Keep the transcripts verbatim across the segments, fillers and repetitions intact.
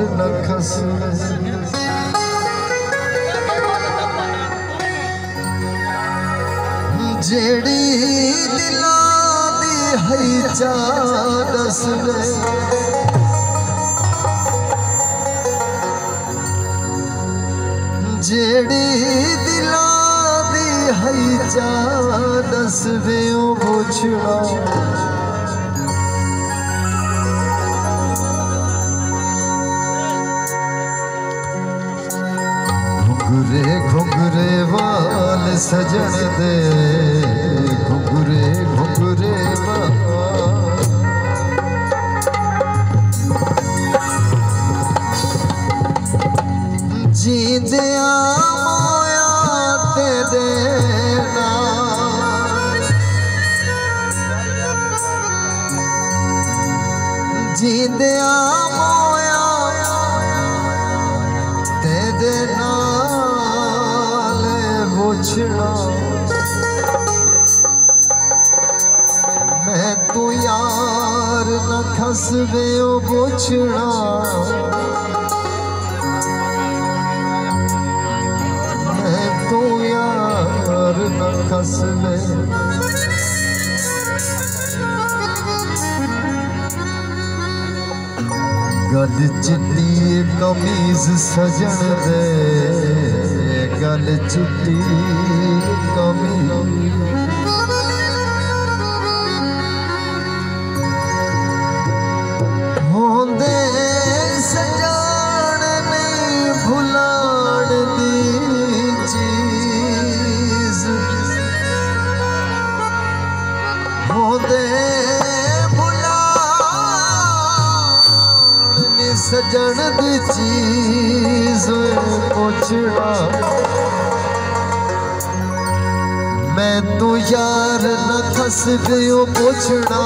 न खसवे जेड़ी दिला दी है चा दसवे जेड़ी दिला दी है चा दसवे पुछड़ा घुंगरे घुंगरे वाल सजन दे घुंगरे घुंगरे वाल जींदिया मोया तेरे नाल जींदिया मोया तेरे नाल पुछड़ा मैं तू यार न खसवे पुछड़ा मैं तू यार न खसवे गल चिट्टी कमीज सजन दे गल चिट्टी कमीज होंदे सजान नहीं भुलान दी चीज होंदे सजन दी चीज पुछड़ा मैं तू यार न खसवे पुछड़ा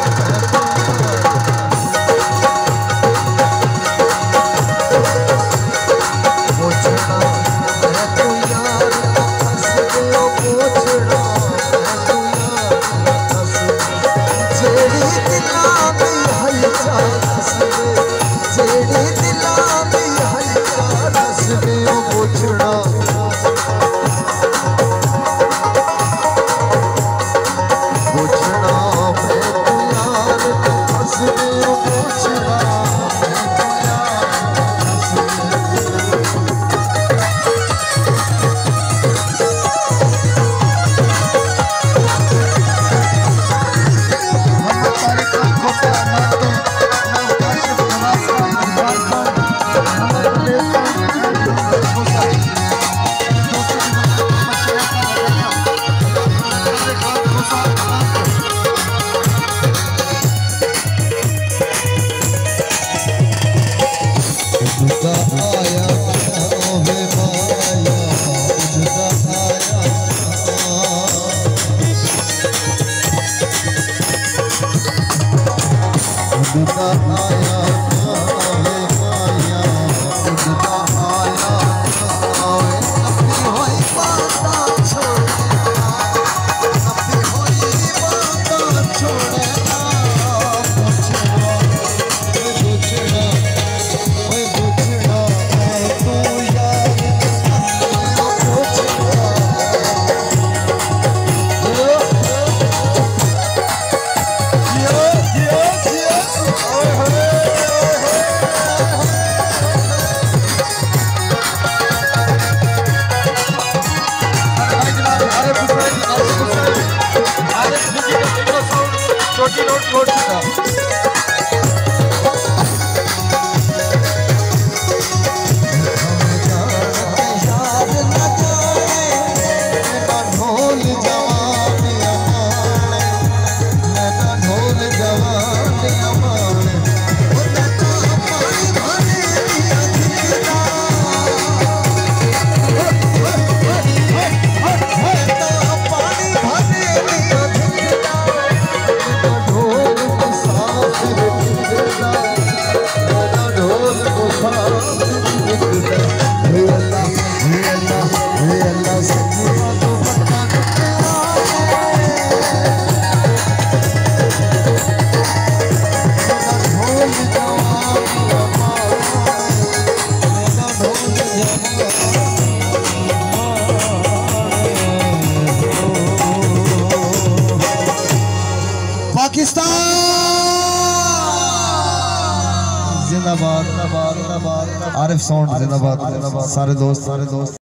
पुछड़ा मैं तू यार न खसवे पुछड़ा मैं तू यार न खसवे जेड़ी दिला दी है चा दसवे जेड़ी दिला दी है चा दसवे पुछड़ा पुछड़ा मैं तू यार न खसवे पुछड़ा मैं तू यार न खसवे आया आया पाकिस्तान जिंदाबाद, जिंदाबाद, जिंदाबाद। आरिफ साउंड जिंदाबाद, सारे दोस्त, सारे दोस्त।